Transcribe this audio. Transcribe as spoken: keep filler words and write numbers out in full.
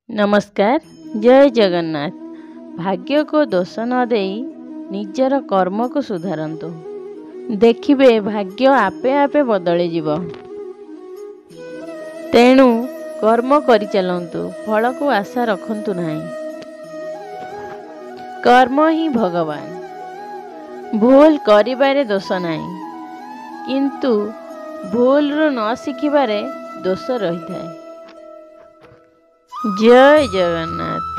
नमस्कार। जय जगन्नाथ। भाग्य को दोष न देई निजर कर्म को सुधारंतु, देखिबे भाग्य आपे आपे बदली जीव। तेणु कर्म करि चलंतु, फल को आशा रखंतु नहीं। कर्म ही भगवान। भूल करिबारे दोष नहीं, किंतु भूल रु न शिखिबारे दोष रही थाए। जय जगन्नाथ।